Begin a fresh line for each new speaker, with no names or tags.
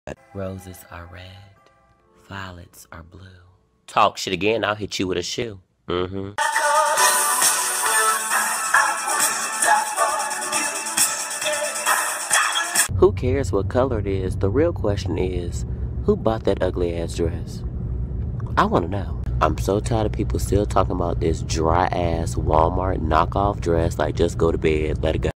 Roses are red, violets are blue. Talk shit again, I'll hit you with a shoe. Who cares what color it is? The real question is, who bought that ugly ass dress? I want to know. I'm so tired of people still talking about this dry ass Walmart knockoff dress like just go to bed, let it go.